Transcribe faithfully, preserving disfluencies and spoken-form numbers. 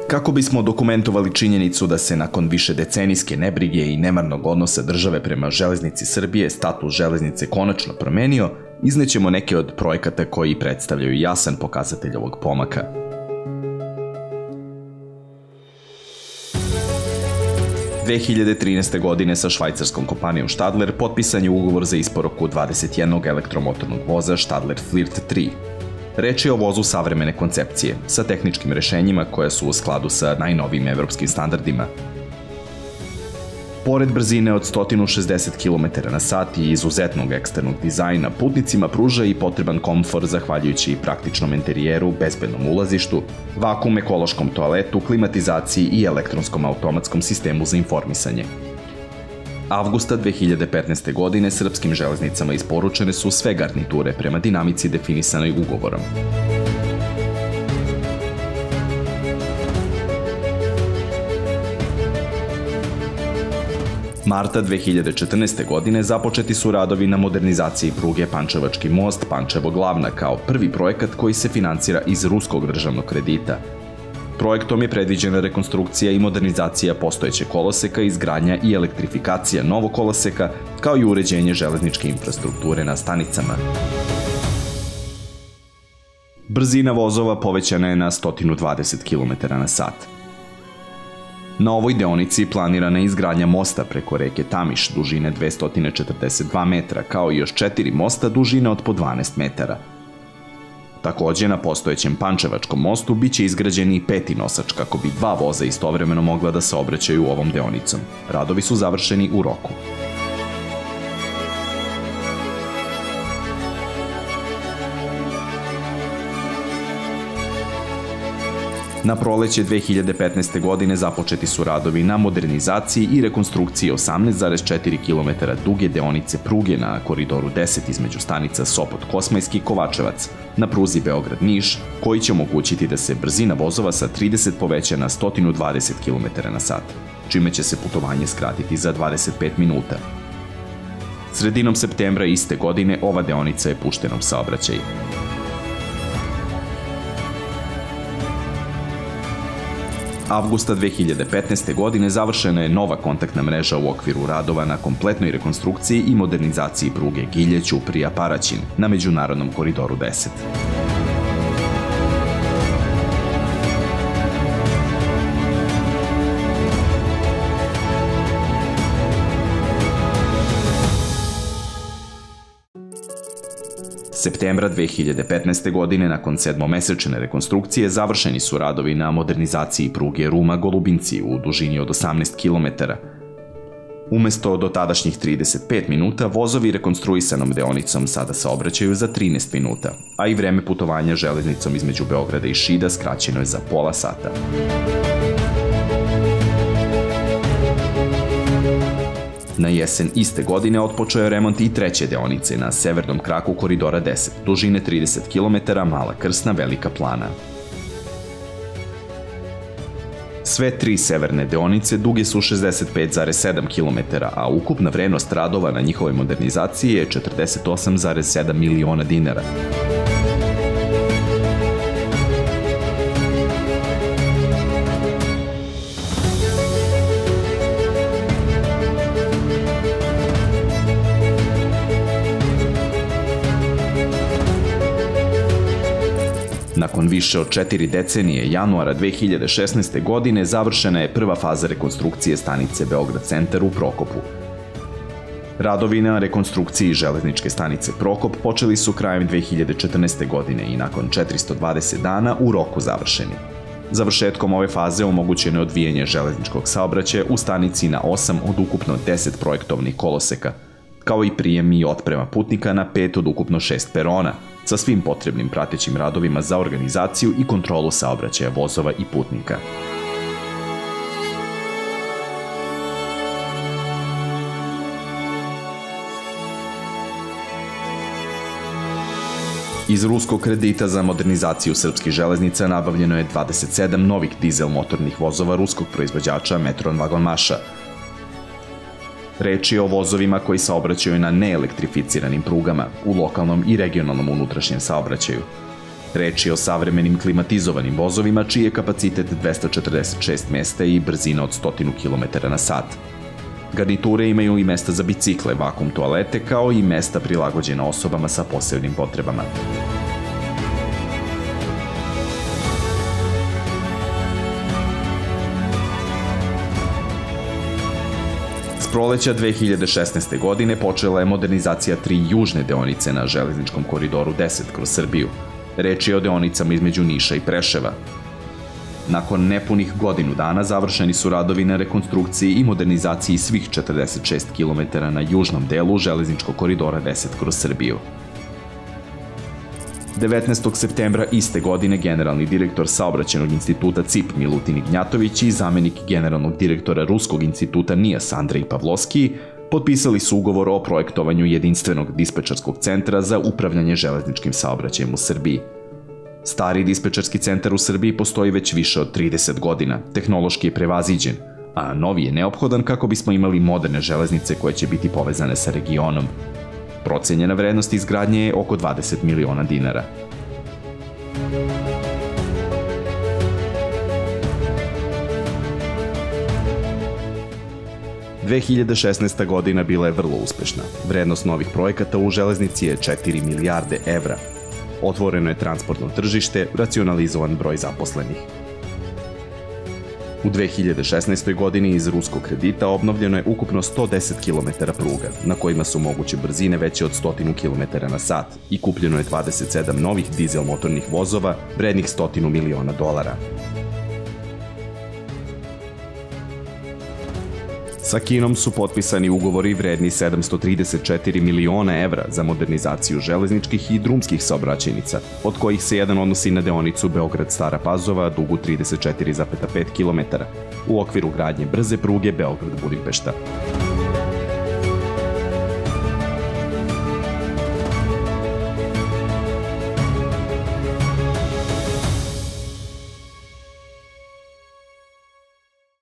Kako bismo dokumentovali činjenicu da se nakon više decenijske nebrige i nemarnog odnosa države prema Železnici Srbije status železnice konačno promenio, iznećemo neke od projekata koji predstavljaju jasan pokazatelj ovog pomaka. dve hiljade trinaeste. godine sa švajcarskom kompanijom Stadler potpisan je ugovor za isporuku dvadeset jednog elektromotornog voza Stadler Flirt tri. Reč je o vozu savremene koncepcije, sa tehničkim rešenjima koja su u skladu sa najnovijim evropskim standardima. Pored brzine od sto šezdeset kilometara na sat i izuzetnog eksternog dizajna, putnicima pruža i potreban komfor zahvaljujući praktičnom interijeru, bezbednom ulazištu, vakum ekološkom toaletu, klimatizaciji i elektronskom automatskom sistemu za informisanje. Avgusta dve hiljade petnaeste. godine srpskim železnicama isporučene su sve garniture prema dinamici definisanoj ugovorom. Marta dve hiljade četrnaeste. godine započeti su radovi na modernizaciji pruge Pančevački most Pančevo-Glavna kao prvi projekat koji se finansira iz ruskog državnog kredita. Projektom je predviđena rekonstrukcija i modernizacija postojećeg koloseka, izgradnja i elektrifikacija novog koloseka, kao i uređenje železničke infrastrukture na stanicama. Brzina vozova povećana je na sto dvadeset kilometara na sat. Na ovoj deonici planirana je izgradnja mosta preko reke Tamiš dužine dvesta četrdeset dva metra, kao i još četiri mosta dužine od po dvanaest metara. Takođe, na postojećem Pančevačkom mostu biće izgrađen i peti nosač kako bi dva voza istovremeno mogla da saobraćaju ovom deonicom. Radovi su završeni u roku. Na proleće dve hiljade petnaeste. godine započeti su radovi na modernizaciji i rekonstrukciji osamnaest zarez četiri kilometara duge deonice pruge na koridoru deset između stanica Sopot-Kosmajski i Kovačevac, na pruzi Beograd-Niš, koji će omogućiti da se brzina vozova sa trideset poveća na sto dvadeset kilometara na sat, čime će se putovanje skratiti za dvadeset pet minuta. Sredinom septembra iste godine ova deonica je puštena u saobraćaj. Avgusta dve hiljade petnaeste. godine završena je nova kontaktna mreža u okviru radova na kompletnoj rekonstrukciji i modernizaciji pruge Gilje-Ćuprija-Paraćin na međunarodnom koridoru deset. Septembra dve hiljade petnaeste. godine, nakon sedmomesečne rekonstrukcije, završeni su radovi na modernizaciji pruge Ruma-Golubinci u dužini od osamnaest kilometara. Umesto do tadašnjih trideset pet minuta, vozovi rekonstruisanom deonicom sada saobraćaju za trinaest minuta, a i vreme putovanja železnicom između Beograda i Šida skraćeno je za pola sata. Na jesen iste godine otpočeo je remont i treće deonice na severnom kraku koridora deset, dužine trideset kilometara, Mala Krsna, Velika Plana. Sve tri severne deonice duge su šezdeset pet zarez sedam kilometara, a ukupna vrednost radova na njihovoj modernizaciji je četrdeset osam zarez sedam miliona dinara. Nakon više od četiri decenije, januara dve hiljade šesnaeste. godine završena je prva faza rekonstrukcije stanice Beograd centar u Prokopu. Radovi na rekonstrukciji železničke stanice Prokop počeli su krajem dve hiljade četrnaeste. godine i nakon četiristo dvadeset dana u roku završeni. Završetkom ove faze omogućeno je odvijanje železničkog saobraćaja u stanici na osam od ukupno deset projektovnih koloseka, kao i prijem i otprema putnika na pet od ukupno šest perona, sa svim potrebnim pratećim radovima za organizaciju i kontrolu saobraćaja vozova i putnika. Iz ruskog kredita za modernizaciju srpskih železnica nabavljeno je dvadeset sedam novih dizel motornih vozova ruskog proizvođača Metron Vagonmaša. Reč je o vozovima koji saobraćaju na neelektrificiranim prugama, u lokalnom i regionalnom unutrašnjem saobraćaju. Reč je o savremenim klimatizovanim vozovima čiji je kapacitet dvesta četrdeset šest mesta i brzina od sto kilometara na sat. Garniture imaju i mesta za bicikle, vakum toalete, kao i mesta prilagođena osobama sa posebnim potrebama. S proleća dve hiljade šesnaeste. godine počela je modernizacija tri južne deonice na železničkom koridoru deset kroz Srbiju. Reč je o deonicama između Niša i Preševa. Nakon nepunih godinu dana završeni su radovi na rekonstrukciji i modernizaciji svih četrdeset šest kilometara na južnom delu železničkog koridora deset kroz Srbiju. devetnaestog septembra iste godine generalni direktor Saobraćajnog instituta C I P Milutin Ignjatović i zamenik generalnog direktora Ruskog instituta NIAS Andrej Pavlovski potpisali su ugovor o projektovanju jedinstvenog dispečerskog centra za upravljanje železničkim saobraćajem u Srbiji. Stari dispečerski centar u Srbiji postoji već više od trideset godina, tehnološki je prevaziđen, a novi je neophodan kako bismo imali moderne železnice koje će biti povezane sa regionom. Procenjena vrednost izgradnje je oko dvadeset miliona dinara. dve hiljade šesnaesta. godina bila je vrlo uspešna. Vrednost novih projekata u železnici je četiri milijarde evra. Otvoreno je transportno tržište, racionalizovan broj zaposlenih. U dve hiljade šesnaestoj. godini iz ruskog kredita obnovljeno je ukupno sto deset kilometara pruga, na kojima su moguće brzine veće od sto kilometara na sat i kupljeno je dvadeset sedam novih dizel motornih vozova vrednih sto miliona dolara. Sa Kinom su potpisani ugovori vredni sedamsto trideset četiri miliona evra za modernizaciju železničkih i drumskih saobraćajnica, od kojih se jedan odnosi na deonicu Beograd-Stara Pazova dugu trideset četiri zarez pet kilometara, u okviru gradnje brze pruge Beograd-Budimpešta.